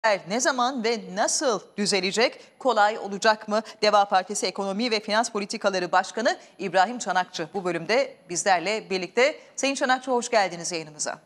ne zaman ve nasıl düzelecek? Kolay olacak mı? Deva Partisi Ekonomi ve Finans Politikaları Başkanı İbrahim Çanakçı bu bölümde bizlerle birlikte. Sayın Çanakçı, hoş geldiniz yayınımıza.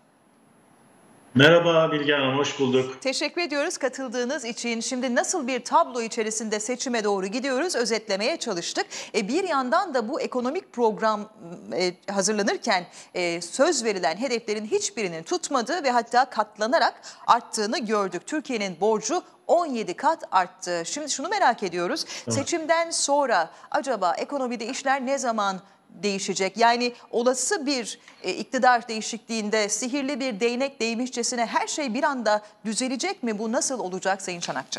Merhaba Bilge Hanım, hoş bulduk. Teşekkür ediyoruz katıldığınız için. Şimdi nasıl bir tablo içerisinde seçime doğru gidiyoruz özetlemeye çalıştık. Bir yandan da bu ekonomik program hazırlanırken söz verilen hedeflerin hiçbirinin tutmadığı ve hatta katlanarak arttığını gördük. Türkiye'nin borcu 17 kat arttı. Şimdi şunu merak ediyoruz. Evet. Seçimden sonra acaba ekonomide işler ne zaman değişecek? Yani olası bir iktidar değişikliğinde sihirli bir değnek değmişçesine her şey bir anda düzelecek mi? Bu nasıl olacak Sayın Çanakçı?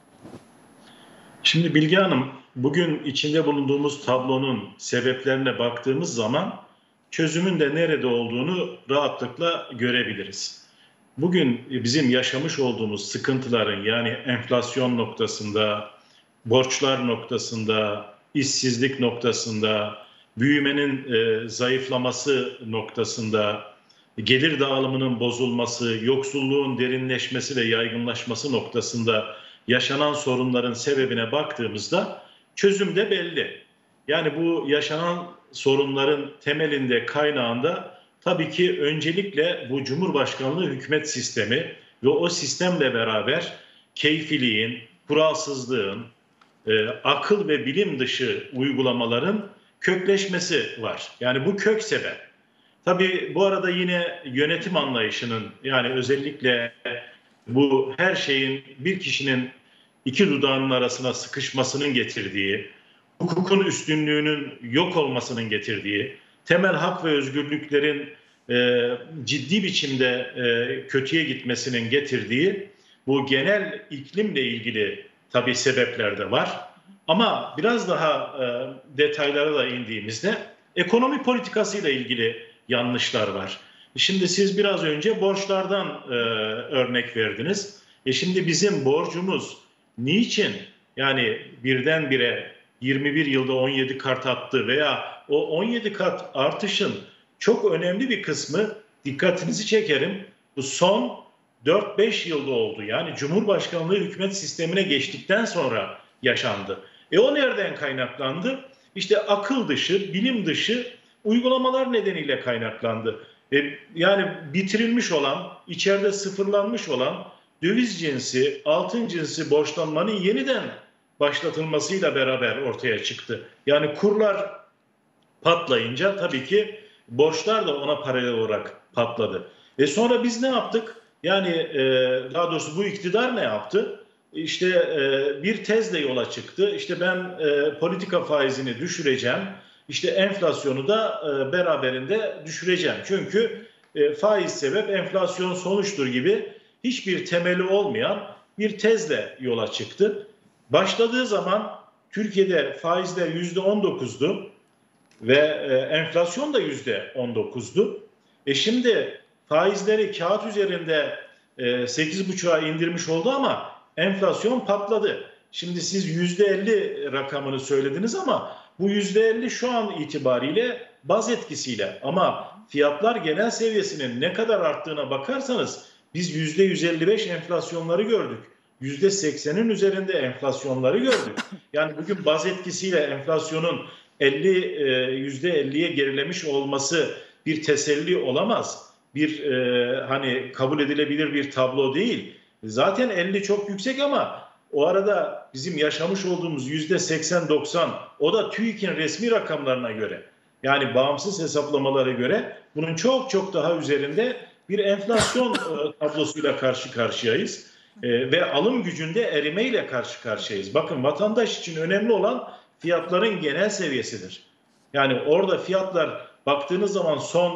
Şimdi Bilge Hanım, bugün içinde bulunduğumuz tablonun sebeplerine baktığımız zaman çözümün de nerede olduğunu rahatlıkla görebiliriz. Bugün bizim yaşamış olduğumuz sıkıntıların, yani enflasyon noktasında, borçlar noktasında, işsizlik noktasında, büyümenin zayıflaması noktasında, gelir dağılımının bozulması, yoksulluğun derinleşmesi ve yaygınlaşması noktasında yaşanan sorunların sebebine baktığımızda çözüm de belli. Yani bu yaşanan sorunların temelinde, kaynağında tabii ki öncelikle bu Cumhurbaşkanlığı hükümet sistemi ve o sistemle beraber keyfiliğin, kuralsızlığın, akıl ve bilim dışı uygulamaların kökleşmesi var. Yani bu kök sebep. Tabii bu arada yine yönetim anlayışının, yani özellikle bu her şeyin bir kişinin iki dudağının arasına sıkışmasının getirdiği, hukukun üstünlüğünün yok olmasının getirdiği, temel hak ve özgürlüklerin ciddi biçimde kötüye gitmesinin getirdiği bu genel iklimle ilgili tabii sebepler de var. Ama biraz daha detaylara da indiğimizde ekonomi politikasıyla ilgili yanlışlar var. Şimdi siz biraz önce borçlardan örnek verdiniz. Şimdi bizim borcumuz niçin yani birdenbire 21 yılda 17 kat arttı veya o 17 kat artışın çok önemli bir kısmı, dikkatinizi çekerim, bu son 4-5 yılda oldu. Yani Cumhurbaşkanlığı hükümet sistemine geçtikten sonra yaşandı. O nereden kaynaklandı? İşte akıl dışı, bilim dışı uygulamalar nedeniyle kaynaklandı. Yani bitirilmiş olan, içeride sıfırlanmış olan döviz cinsi, altın cinsi borçlanmanın yeniden başlatılmasıyla beraber ortaya çıktı. Yani kurlar patlayınca tabii ki borçlar da ona paralel olarak patladı. Sonra biz ne yaptık? Yani daha doğrusu bu iktidar ne yaptı? İşte bir tezle yola çıktı. İşte ben politika faizini düşüreceğim. İşte enflasyonu da beraberinde düşüreceğim. Çünkü faiz sebep, enflasyon sonuçtur gibi hiçbir temeli olmayan bir tezle yola çıktı. Başladığı zaman Türkiye'de faizler %19'du ve enflasyon da %19'du. Şimdi faizleri kağıt üzerinde 8,5'a indirmiş oldu ama enflasyon patladı. Şimdi siz %50 rakamını söylediniz ama bu %50 şu an itibariyle baz etkisiyle, ama fiyatlar genel seviyesinin ne kadar arttığına bakarsanız biz %155 enflasyonları gördük. %80'in üzerinde enflasyonları gördük. Yani bugün baz etkisiyle enflasyonun %50'ye gerilemiş olması bir teselli olamaz. Bir hani kabul edilebilir bir tablo değil. Zaten 50 çok yüksek ama o arada bizim yaşamış olduğumuz %80-90, o da TÜİK'in resmi rakamlarına göre, yani bağımsız hesaplamalara göre bunun çok çok daha üzerinde bir enflasyon tablosuyla karşı karşıyayız. Ve alım gücünde erimeyle karşı karşıyayız. Bakın, vatandaş için önemli olan fiyatların genel seviyesidir. Yani orada fiyatlar baktığınız zaman son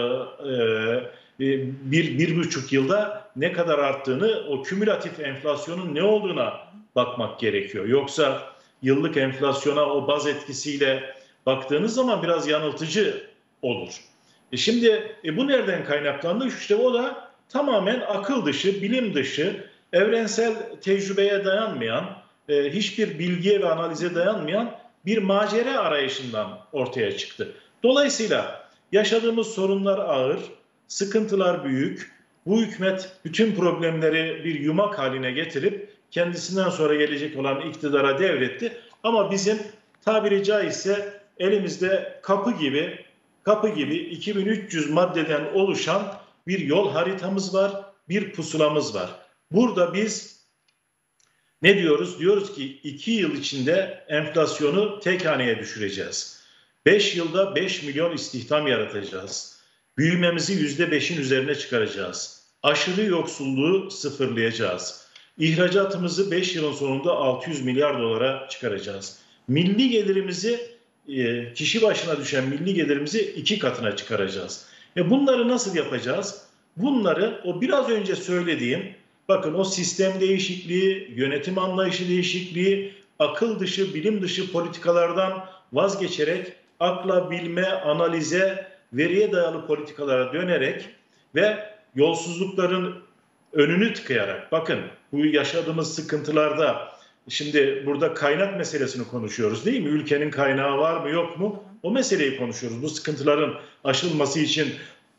1,5 yılda ne kadar arttığını, o kümülatif enflasyonun ne olduğuna bakmak gerekiyor. Yoksa yıllık enflasyona o baz etkisiyle baktığınız zaman biraz yanıltıcı olur. Şimdi bu nereden kaynaklandı? İşte o da tamamen akıl dışı, bilim dışı, evrensel tecrübeye dayanmayan, hiçbir bilgiye ve analize dayanmayan bir macera arayışından ortaya çıktı. Dolayısıyla yaşadığımız sorunlar ağır, sıkıntılar büyük. bu hükümet bütün problemleri bir yumak haline getirip kendisinden sonra gelecek olan iktidara devretti. Ama bizim tabiri caizse elimizde kapı gibi 2300 maddeden oluşan bir yol haritamız var, bir pusulamız var. Burada biz ne diyoruz? Diyoruz ki 2 yıl içinde enflasyonu tek haneye düşüreceğiz. 5 yılda 5 milyon istihdam yaratacağız. Büyümemizi %5'in üzerine çıkaracağız. Aşırı yoksulluğu sıfırlayacağız. İhracatımızı 5 yılın sonunda 600 milyar dolara çıkaracağız. Milli gelirimizi, kişi başına düşen milli gelirimizi 2 katına çıkaracağız. Bunları nasıl yapacağız? Bunları o biraz önce söylediğim, bakın o sistem değişikliği, yönetim anlayışı değişikliği, akıl dışı, bilim dışı politikalardan vazgeçerek akla, bilme, analize, veriye dayalı politikalara dönerek ve yolsuzlukların önünü tıkayarak, bakın bu yaşadığımız sıkıntılarda, şimdi burada kaynak meselesini konuşuyoruz değil mi? Ülkenin kaynağı var mı yok mu? O meseleyi konuşuyoruz. Bu sıkıntıların aşılması için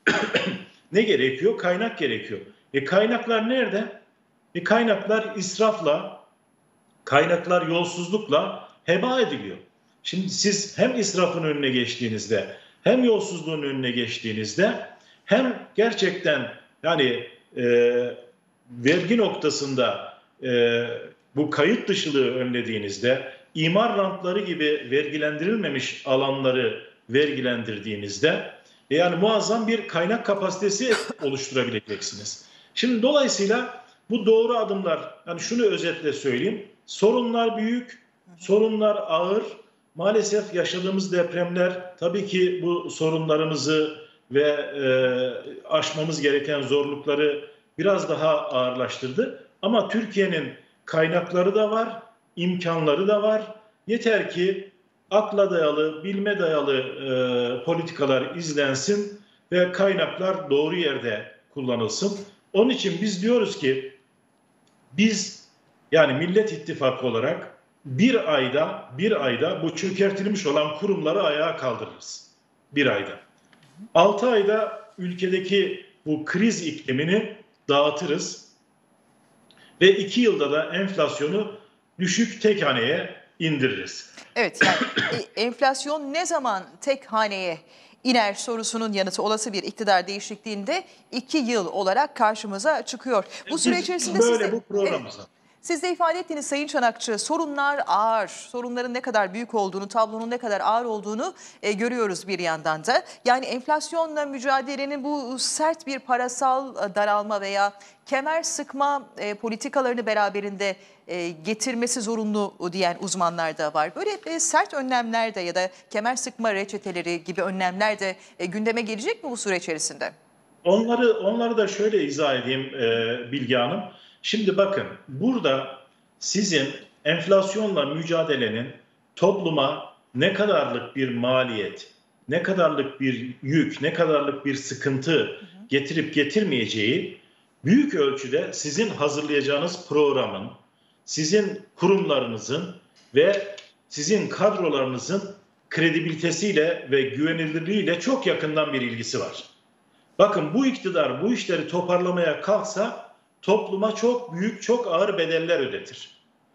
ne gerekiyor? Kaynak gerekiyor. Kaynaklar nerede? Kaynaklar israfla, kaynaklar yolsuzlukla heba ediliyor. Şimdi siz hem israfın önüne geçtiğinizde, hem yolsuzluğun önüne geçtiğinizde, hem gerçekten yani vergi noktasında bu kayıt dışılığı önlediğinizde, imar rantları gibi vergilendirilmemiş alanları vergilendirdiğinizde yani muazzam bir kaynak kapasitesi oluşturabileceksiniz. Şimdi dolayısıyla bu doğru adımlar, yani şunu özetle söyleyeyim, sorunlar büyük, sorunlar ağır. Maalesef yaşadığımız depremler tabii ki bu sorunlarımızı ve aşmamız gereken zorlukları biraz daha ağırlaştırdı. Ama Türkiye'nin kaynakları da var, imkanları da var. Yeter ki akla dayalı, bilme dayalı politikalar izlensin ve kaynaklar doğru yerde kullanılsın. Onun için biz diyoruz ki biz yani Millet İttifakı olarak bir ayda bu çökertilmiş olan kurumları ayağa kaldırırız. Bir ayda. 6 ayda ülkedeki bu kriz iklimini dağıtırız ve 2 yılda da enflasyonu düşük tek haneye indiririz. Evet, yani enflasyon ne zaman tek haneye iner sorusunun yanıtı olası bir iktidar değişikliğinde 2 yıl olarak karşımıza çıkıyor. Bu süre içerisinde böyle bu programımıza. Siz de ifade ettiğiniz Sayın Çanakçı, sorunlar ağır, sorunların ne kadar büyük olduğunu, tablonun ne kadar ağır olduğunu görüyoruz bir yandan da. Yani enflasyonla mücadelenin bu sert bir parasal daralma veya kemer sıkma politikalarını beraberinde getirmesi zorunlu diyen uzmanlar da var. Böyle sert önlemler de ya da kemer sıkma reçeteleri gibi önlemler de gündeme gelecek mi bu süre içerisinde? Onları da şöyle izah edeyim Bilge Hanım. Şimdi bakın burada sizin enflasyonla mücadelenin topluma ne kadarlık bir maliyet, ne kadarlık bir yük, ne kadarlık bir sıkıntı getirip getirmeyeceği büyük ölçüde sizin hazırlayacağınız programın, sizin kurumlarınızın ve sizin kadrolarınızın kredibilitesiyle ve güvenilirliğiyle çok yakından bir ilgisi var. Bakın bu iktidar bu işleri toparlamaya kalksa topluma çok büyük, çok ağır bedeller ödetir.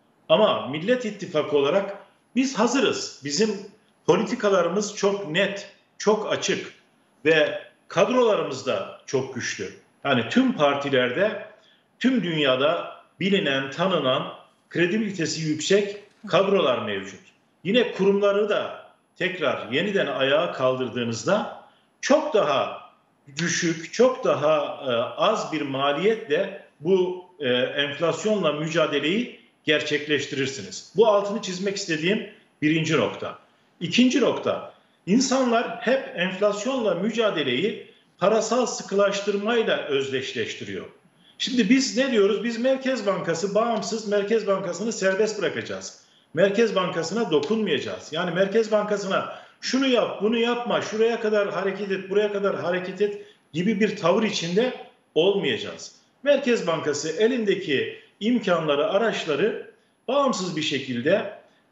Ama Millet İttifakı olarak biz hazırız. Bizim politikalarımız çok net, çok açık ve kadrolarımız da çok güçlü. Yani tüm partilerde, tüm dünyada bilinen, tanınan, kredibilitesi yüksek kadrolar mevcut. Yine kurumları da tekrar yeniden ayağa kaldırdığınızda çok daha düşük, çok daha az bir maliyetle bu enflasyonla mücadeleyi gerçekleştirirsiniz. Bu altını çizmek istediğim birinci nokta. İkinci nokta, insanlar hep enflasyonla mücadeleyi parasal sıkılaştırmayla özdeşleştiriyor. Şimdi biz ne diyoruz? Biz Merkez Bankası, bağımsız Merkez Bankası'nı serbest bırakacağız. Merkez Bankası'na dokunmayacağız. Yani Merkez Bankası'na şunu yap, bunu yapma, şuraya kadar hareket et, buraya kadar hareket et gibi bir tavır içinde olmayacağız. Merkez Bankası elindeki imkanları, araçları bağımsız bir şekilde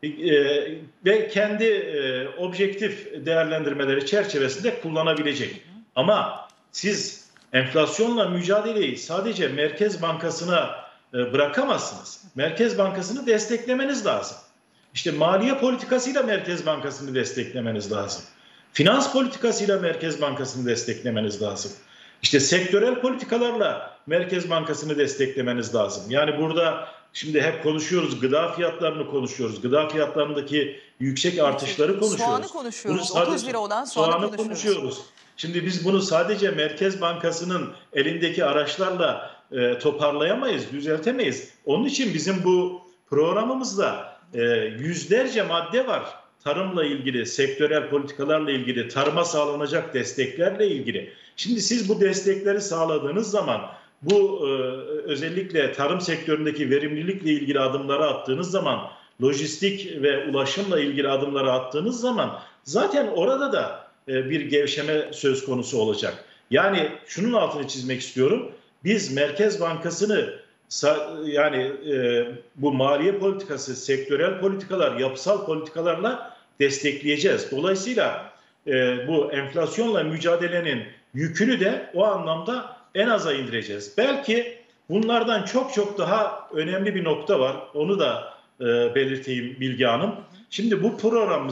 ve kendi objektif değerlendirmeleri çerçevesinde kullanabilecek. Ama siz enflasyonla mücadeleyi sadece Merkez Bankası'na bırakamazsınız. Merkez Bankası'nı desteklemeniz lazım. İşte maliye politikasıyla Merkez Bankası'nı desteklemeniz lazım. Finans politikasıyla Merkez Bankası'nı desteklemeniz lazım. İşte sektörel politikalarla Merkez Bankası'nı desteklemeniz lazım. Yani burada şimdi hep konuşuyoruz, gıda fiyatlarını konuşuyoruz. Gıda fiyatlarındaki yüksek artışları konuşuyoruz. Soğanı konuşuyoruz. 30 lira olan soğanı konuşuyoruz. Şimdi biz bunu sadece Merkez Bankası'nın elindeki araçlarla toparlayamayız, düzeltemeyiz. Onun için bizim bu programımızda yüzlerce madde var. Tarımla ilgili, sektörel politikalarla ilgili, tarıma sağlanacak desteklerle ilgili. Şimdi siz bu destekleri sağladığınız zaman, bu özellikle tarım sektöründeki verimlilikle ilgili adımları attığınız zaman, lojistik ve ulaşımla ilgili adımları attığınız zaman zaten orada da bir gevşeme söz konusu olacak. Yani şunun altını çizmek istiyorum. Biz Merkez Bankası'nı yani bu maliye politikası, sektörel politikalar, yapısal politikalarla destekleyeceğiz. Dolayısıyla bu enflasyonla mücadelenin yükünü de o anlamda en aza indireceğiz. Belki bunlardan çok çok daha önemli bir nokta var. Onu da belirteyim Bilge Hanım. Şimdi bu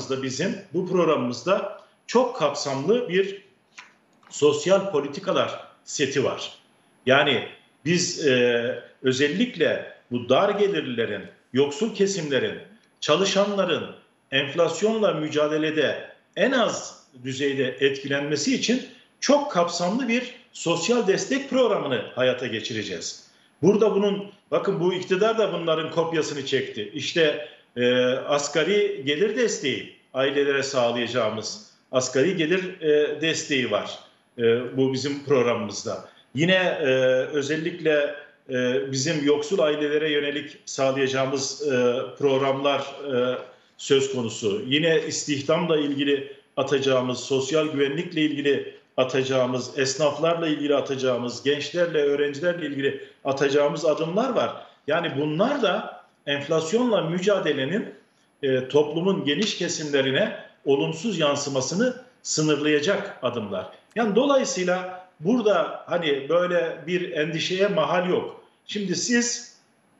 programımızda çok kapsamlı bir sosyal politikalar seti var. Yani biz özellikle bu dar gelirlilerin, yoksul kesimlerin, çalışanların enflasyonla mücadelede en az düzeyde etkilenmesi için çok kapsamlı bir sosyal destek programını hayata geçireceğiz. Burada bakın bu iktidar da bunların kopyasını çekti. İşte asgari gelir desteği, ailelere sağlayacağımız asgari gelir desteği var bu bizim programımızda. Yine özellikle bizim yoksul ailelere yönelik sağlayacağımız programlar söz konusu. Yine istihdamla ilgili atacağımız, sosyal güvenlikle ilgili atacağımız, esnaflarla ilgili atacağımız, gençlerle, öğrencilerle ilgili atacağımız adımlar var. Yani bunlar da enflasyonla mücadelenin toplumun geniş kesimlerine olumsuz yansımasını sınırlayacak adımlar. Yani dolayısıyla burada hani böyle bir endişeye mahal yok. Şimdi siz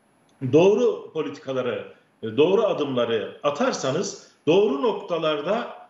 doğru politikaları, doğru adımları atarsanız doğru noktalarda,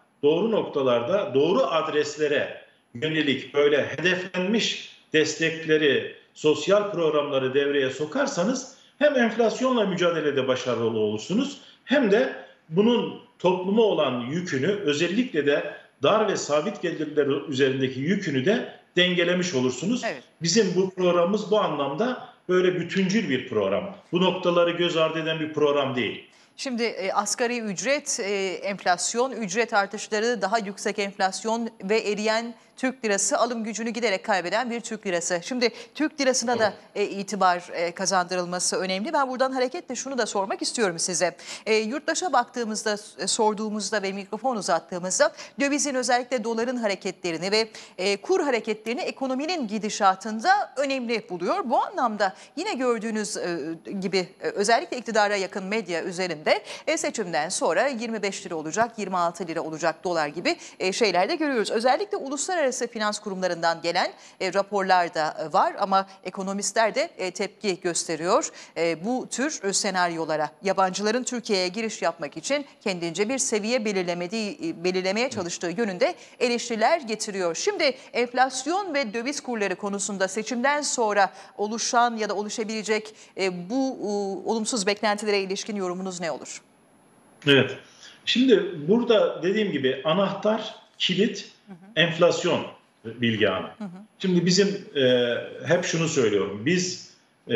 doğru adreslere yönelik böyle hedeflenmiş destekleri, sosyal programları devreye sokarsanız hem enflasyonla mücadelede başarılı olursunuz hem de bunun topluma olan yükünü, özellikle de dar ve sabit gelirler üzerindeki yükünü de dengelemiş olursunuz. Evet. Bizim bu programımız bu anlamda böyle bütüncül bir program. Bu noktaları göz ardı eden bir program değil. Şimdi asgari ücret, enflasyon, ücret artışları, daha yüksek enflasyon ve eriyen Türk lirası, alım gücünü giderek kaybeden bir Türk lirası. Şimdi Türk lirasına da itibar kazandırılması önemli. Ben buradan hareketle şunu da sormak istiyorum size. Yurttaşa baktığımızda, sorduğumuzda ve mikrofon uzattığımızda dövizin, özellikle doların hareketlerini ve kur hareketlerini ekonominin gidişatında önemli buluyor. Bu anlamda yine gördüğünüz gibi özellikle iktidara yakın medya üzerinde seçimden sonra 25 lira olacak, 26 lira olacak dolar gibi şeyler de görüyoruz. Özellikle uluslararası finans kurumlarından gelen raporlar da var ama ekonomistler de tepki gösteriyor. Bu tür senaryolara yabancıların Türkiye'ye giriş yapmak için kendince bir seviye belirlemeye çalıştığı yönünde eleştiriler getiriyor. Şimdi enflasyon ve döviz kurları konusunda seçimden sonra oluşan ya da oluşabilecek bu olumsuz beklentilere ilişkin yorumunuz ne olur? Evet. Şimdi burada dediğim gibi anahtar, kilit enflasyon Bilge Hanım. Şimdi bizim hep şunu söylüyorum. Biz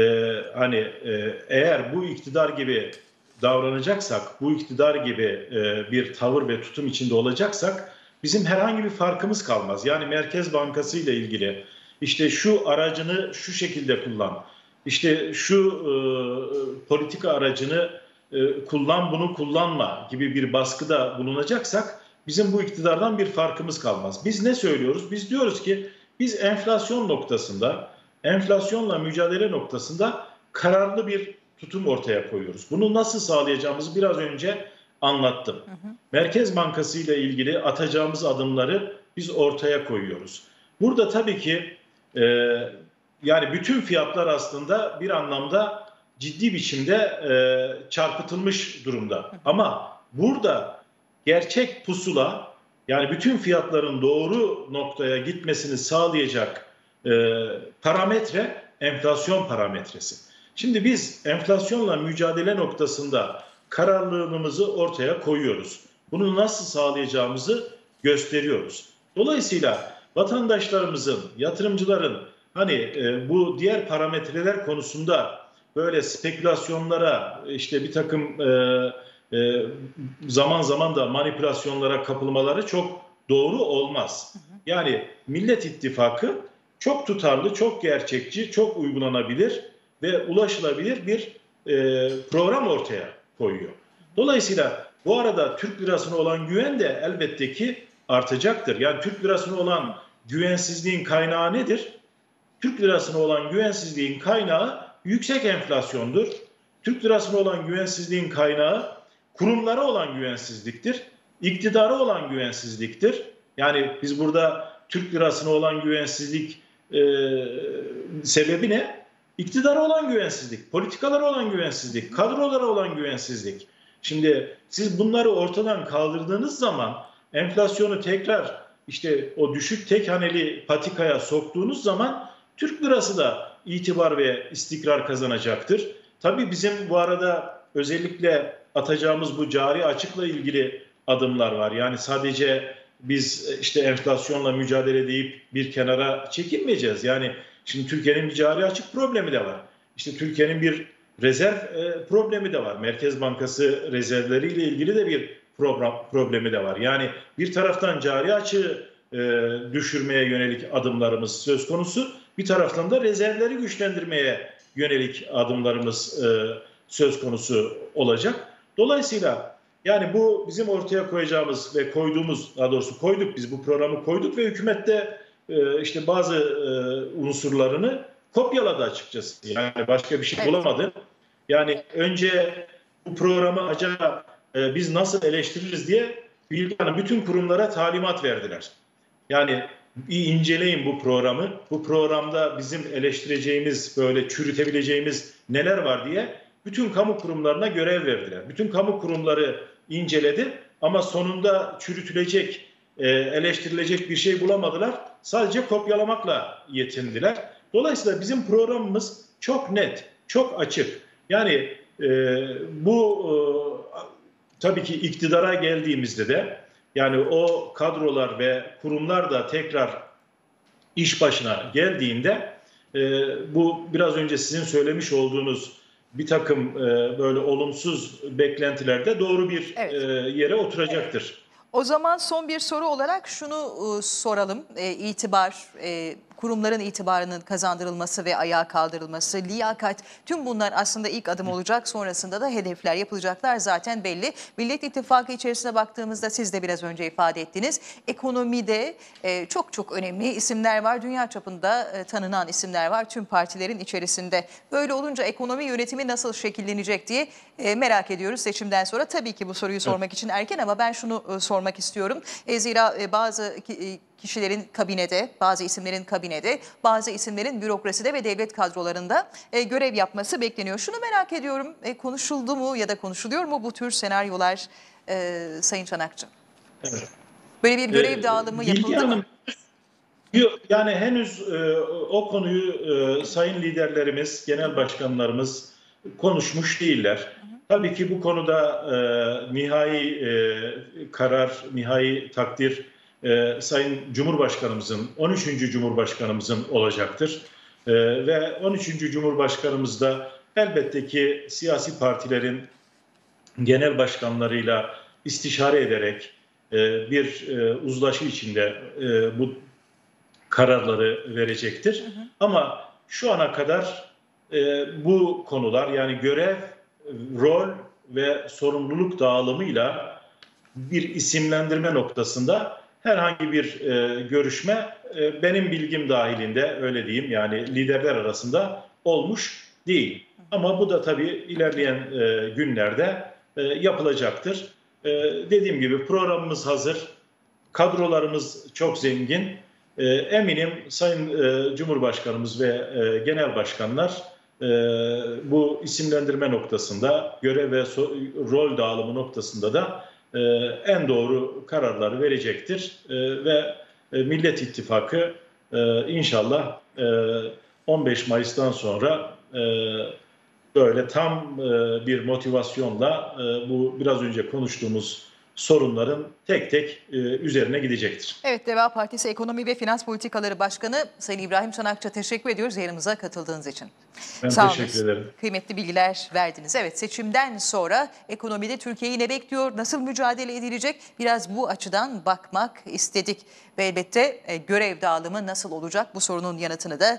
eğer bu iktidar gibi davranacaksak, bu iktidar gibi bir tavır ve tutum içinde olacaksak bizim herhangi bir farkımız kalmaz. Yani Merkez Bankası ile ilgili işte şu aracını şu şekilde kullan, işte şu politika aracını kullan, bunu kullanma gibi bir baskıda bulunacaksak bizim bu iktidardan bir farkımız kalmaz. Biz ne söylüyoruz? Biz diyoruz ki biz enflasyon noktasında, enflasyonla mücadele noktasında kararlı bir tutum ortaya koyuyoruz. Bunu nasıl sağlayacağımızı biraz önce anlattım. Merkez Bankası ile ilgili atacağımız adımları biz ortaya koyuyoruz. Burada tabii ki Yani bütün fiyatlar aslında bir anlamda ciddi biçimde çarpıtılmış durumda. Ama burada gerçek pusula, yani bütün fiyatların doğru noktaya gitmesini sağlayacak parametre enflasyon parametresi. Şimdi biz enflasyonla mücadele noktasında kararlılığımızı ortaya koyuyoruz. Bunu nasıl sağlayacağımızı gösteriyoruz. Dolayısıyla vatandaşlarımızın, yatırımcıların hani bu diğer parametreler konusunda böyle spekülasyonlara, işte bir takım zaman zaman da manipülasyonlara kapılmaları çok doğru olmaz. Yani Millet İttifakı çok tutarlı, çok gerçekçi, çok uygulanabilir ve ulaşılabilir bir program ortaya koyuyor. Dolayısıyla bu arada Türk lirasına olan güven de elbette ki artacaktır. Yani Türk lirasına olan güvensizliğin kaynağı nedir? Türk lirasına olan güvensizliğin kaynağı yüksek enflasyondur. Türk lirasına olan güvensizliğin kaynağı kurumlara olan güvensizliktir. İktidara olan güvensizliktir. Yani biz burada Türk lirasına olan güvensizlik sebebi ne? İktidara olan güvensizlik, politikalara olan güvensizlik, kadrolara olan güvensizlik. Şimdi siz bunları ortadan kaldırdığınız zaman enflasyonu tekrar işte o düşük tek haneli patikaya soktuğunuz zaman Türk lirası da itibar ve istikrar kazanacaktır. Tabii bizim bu arada özellikle atacağımız bu cari açıkla ilgili adımlar var. Yani sadece biz işte enflasyonla mücadele deyip bir kenara çekilmeyeceğiz. Yani şimdi Türkiye'nin bir cari açık problemi de var. İşte Türkiye'nin bir rezerv problemi de var. Merkez Bankası rezervleriyle ilgili de bir problemi de var. Yani bir taraftan cari açığı düşürmeye yönelik adımlarımız söz konusu. Bir taraftan da rezervleri güçlendirmeye yönelik adımlarımız söz konusu olacak. Dolayısıyla yani bu bizim ortaya koyacağımız ve koyduğumuz, daha doğrusu koyduk, biz bu programı koyduk ve hükümette işte bazı unsurlarını kopyaladı açıkçası. Yani başka bir şey bulamadı. Yani önce bu programı acaba biz nasıl eleştiririz diye Bilge Hanım bütün kurumlara talimat verdiler. Yani bir inceleyin bu programı. Bu programda bizim eleştireceğimiz, böyle çürütebileceğimiz neler var diye bütün kamu kurumlarına görev verdiler. Bütün kamu kurumları inceledi ama sonunda çürütülecek, eleştirilecek bir şey bulamadılar. Sadece kopyalamakla yetindiler. Dolayısıyla bizim programımız çok net, çok açık. Yani bu tabii ki iktidara geldiğimizde de yani o kadrolar ve kurumlar da tekrar iş başına geldiğinde bu biraz önce sizin söylemiş olduğunuz bir takım böyle olumsuz beklentilerde doğru bir yere oturacaktır. Evet. O zaman son bir soru olarak şunu soralım. Kurumların itibarının kazandırılması ve ayağa kaldırılması, liyakat, tüm bunlar aslında ilk adım olacak. Sonrasında da hedefler yapılacaklar zaten belli. Millet İttifakı içerisine baktığımızda siz de biraz önce ifade ettiniz. Ekonomide çok çok önemli isimler var. Dünya çapında tanınan isimler var tüm partilerin içerisinde. Böyle olunca ekonomi yönetimi nasıl şekillenecek diye merak ediyoruz seçimden sonra. Tabii ki bu soruyu sormak için erken ama ben şunu sormak istiyorum. Zira bazı kişilerin kabinede, bazı isimlerin kabinede, bazı isimlerin bürokraside ve devlet kadrolarında görev yapması bekleniyor. Şunu merak ediyorum, konuşuldu mu ya da konuşuluyor mu bu tür senaryolar Sayın Çanakçı? Evet. Böyle bir görev dağılımı yapıldı mı? Yani henüz o konuyu sayın liderlerimiz, genel başkanlarımız konuşmuş değiller. Tabii ki bu konuda nihai karar, nihai takdir Sayın Cumhurbaşkanımızın, 13. Cumhurbaşkanımızın olacaktır. Ve 13. Cumhurbaşkanımız da elbette ki siyasi partilerin genel başkanlarıyla istişare ederek bir uzlaşı içinde bu kararları verecektir. Ama şu ana kadar bu konular yani görev, rol ve sorumluluk dağılımıyla bir isimlendirme noktasında herhangi bir görüşme benim bilgim dahilinde öyle diyeyim yani liderler arasında olmuş değil. Ama bu da tabii ilerleyen günlerde yapılacaktır. Dediğim gibi programımız hazır, kadrolarımız çok zengin. Eminim Sayın Cumhurbaşkanımız ve Genel Başkanlar bu isimlendirme noktasında, görev ve rol dağılımı noktasında da en doğru kararları verecektir. Ve Millet İttifakı inşallah 15 Mayıs'tan sonra böyle tam bir motivasyonla bu biraz önce konuştuğumuz sorunların tek tek üzerine gidecektir. Evet, Deva Partisi Ekonomi ve Finans Politikaları Başkanı Sayın İbrahim Çanakçı'ya teşekkür ediyoruz yayınımıza katıldığınız için. Ben Sağ teşekkür olun. ederim. Kıymetli bilgiler verdiniz. Evet, seçimden sonra ekonomide Türkiye'yi ne bekliyor, nasıl mücadele edilecek, biraz bu açıdan bakmak istedik. Ve elbette görev dağılımı nasıl olacak, bu sorunun yanıtını da